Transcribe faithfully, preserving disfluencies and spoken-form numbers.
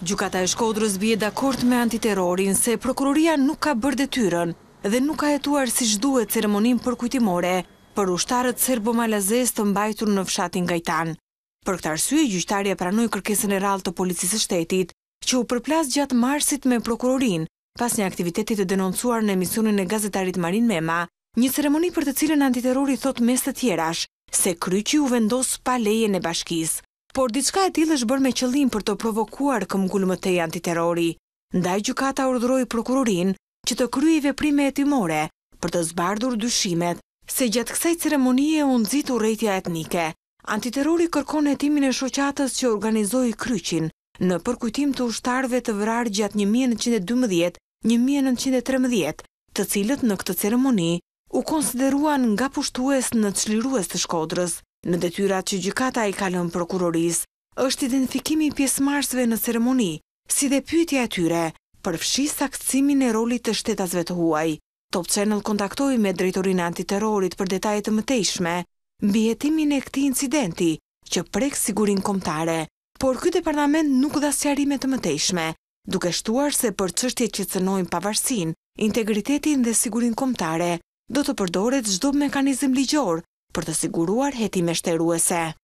Gjykata e Shkodrës bie dakord me antiterrorin se prokuroria nuk ka bërë detyrën dhe nuk ka hetuar siç duhet ceremoninë përkujtimore për ushtarët serbo-malazez të mbajtur në fshatin Gajtan. Për këtë arsye, gjyqtarja pranoi kërkesën e rrallë të policisë së shtetit, që u përplas gjatë marsit me prokurorin, pas një aktiviteti të denoncuar në emisionin e gazetarit Marin Mema, një ceremoni për të cilën antiterrori thot mes të tjerash se kryqi u vendos pa lejen e bashkisë. Por diçka e tillë është bërë me qëllim për të provokuar këmbgulmëtej antiterrori. Ndaj gjykata urdhëroi prokurorin që të kryejë veprime hetimore për të zbardhur dyshimet se gjatë kësaj ceremonie u nxit urrëtia etnike. Antiterrori kërkon hetimin e shoqatës që organizoi kryqin në përkujtim të ushtarëve të vrarë gjatë një mijë e nëntëqind e dymbëdhjetë - një mijë e nëntëqind e tremëdhjetë, të cilët në këtë ceremoni u konsideruan nga pushtues në çlirues të Shkodrës. Në detyrat që gjykata i ka lënë prokurorisë, është identifikimi i pjesëmarrësve në ceremoni, si dhe pyetja e tyre për fshi saktësimin e rolit të shtetasve të huaj. Top Channel kontaktoi me drejtorinë e antiterrorit për detaje të mëtejshme mbi hetimin e këtij incidenti që prek sigurinë kombëtare, por ky departament nuk dha sqarime të mëtejshme, duke shtuar se për çështjet që cënojnë pavarësinë, integritetin dhe sigurinë kombëtare, do të përdoret çdo mekanizëm ligjor për të siguruar hetime shtëruese.